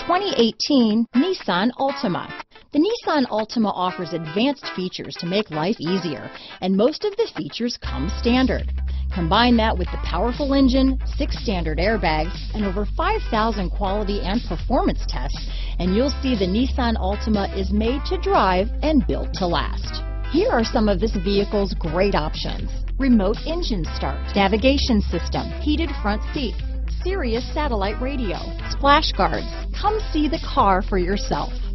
2018 Nissan Altima. The Nissan Altima offers advanced features to make life easier, and most of the features come standard. Combine that with the powerful engine, 6 standard airbags, and over 5,000 quality and performance tests, and you'll see the Nissan Altima is made to drive and built to last. Here are some of this vehicle's great options: remote engine start, navigation system, heated front seats, Sirius satellite radio, splash guards. Come see the car for yourself.